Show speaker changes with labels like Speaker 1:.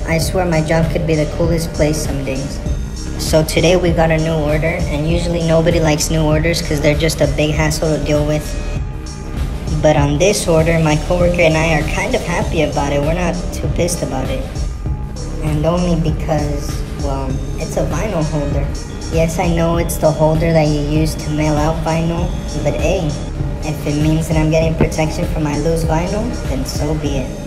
Speaker 1: I swear my job could be the coolest place some days. So today we got a new order, and usually nobody likes new orders because they're just a big hassle to deal with. But on this order, my coworker and I are kind of happy about it. We're not too pissed about it. And only because, well, it's a vinyl holder. Yes, I know it's the holder that you use to mail out vinyl, but hey, if it means that I'm getting protection for my loose vinyl, then so be it.